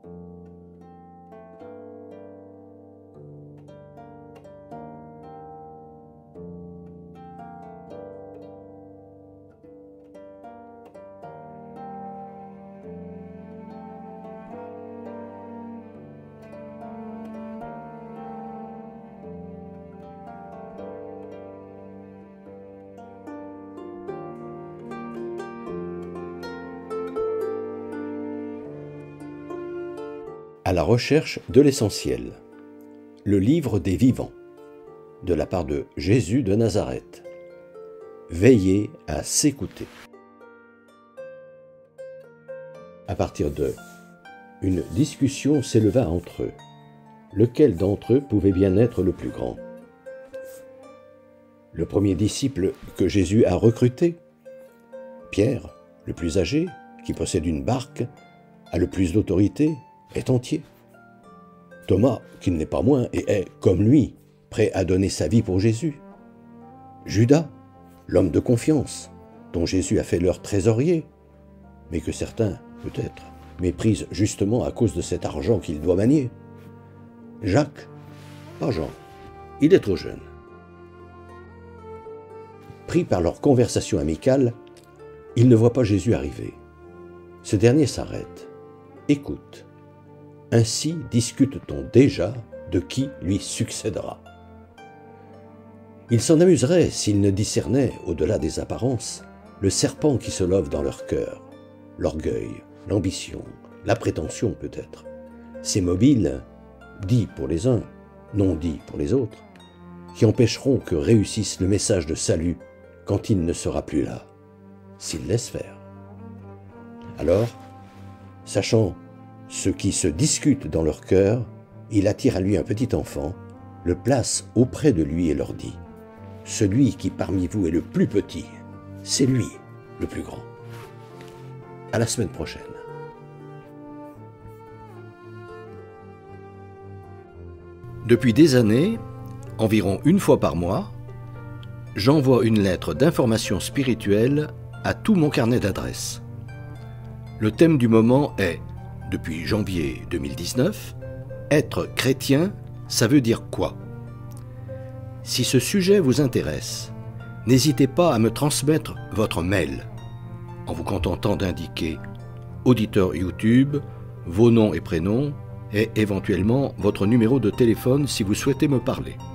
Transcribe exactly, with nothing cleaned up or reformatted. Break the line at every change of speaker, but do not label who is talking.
À la recherche de l'essentiel. Le livre des vivants. De la part de Jésus de Nazareth. Veillez à s'écouter. À partir de, une discussion s'éleva entre eux. Lequel d'entre eux pouvait bien être le plus grand? Le premier disciple que Jésus a recruté, Pierre, le plus âgé, qui possède une barque, a le plus d'autorité, est entier. Thomas, qui ne l'est pas moins, et est, comme lui, prêt à donner sa vie pour Jésus. Judas, l'homme de confiance, dont Jésus a fait leur trésorier, mais que certains, peut-être, méprisent justement à cause de cet argent qu'il doit manier. Jacques, pas Jean, il est trop jeune. Pris par leur conversation amicale, ils ne voient pas Jésus arriver. Ce dernier s'arrête, écoute. Ainsi discute-t-on déjà de qui lui succédera. Il s'en amuserait s'il ne discernait, au-delà des apparences, le serpent qui se love dans leur cœur, l'orgueil, l'ambition, la prétention peut-être, ces mobiles, dits pour les uns, non dits pour les autres, qui empêcheront que réussisse le message de salut quand il ne sera plus là, s'il laisse faire. Alors, sachant ce qui se discute dans leur cœur, il attire à lui un petit enfant, le place auprès de lui et leur dit « Celui qui parmi vous est le plus petit, c'est lui le plus grand. » À la semaine prochaine. Depuis des années, environ une fois par mois, j'envoie une lettre d'information spirituelle à tout mon carnet d'adresses. Le thème du moment est, depuis janvier deux mille dix-neuf, « Être chrétien, ça veut dire quoi ?» Si ce sujet vous intéresse, n'hésitez pas à me transmettre votre mail, en vous contentant d'indiquer auditeur YouTube, vos noms et prénoms, et éventuellement votre numéro de téléphone si vous souhaitez me parler.